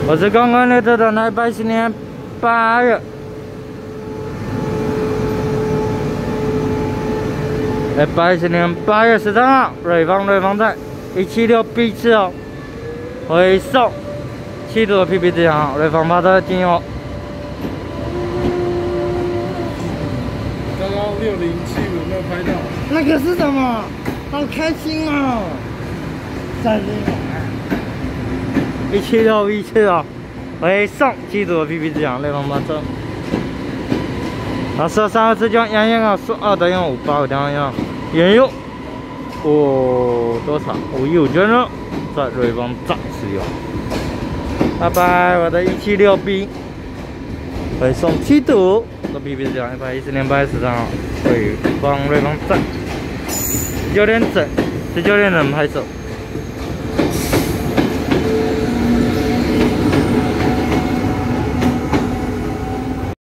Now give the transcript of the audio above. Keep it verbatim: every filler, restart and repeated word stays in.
我是刚刚那车的那一百十年八月，一百十年八月十三号，瑞芳瑞芳站一七六 B 次哦，回送七度的 P P 自强瑞芳发车经由。 刚刚六零七五有没有拍到？ 那个是什么？好开心哦！在这一七六 B 次哦，回送七度的 P P 自强瑞芳发车。啊，说三二四九杨洋啊，说二等用五八五等用原油，哦，多少？五一五捐了，在瑞芳站使用。拜拜，我的一七六 B 回送七度的 P P 自强一百一十年八月十三号，瑞芳瑞芳站十九点整，十九点整拍摄。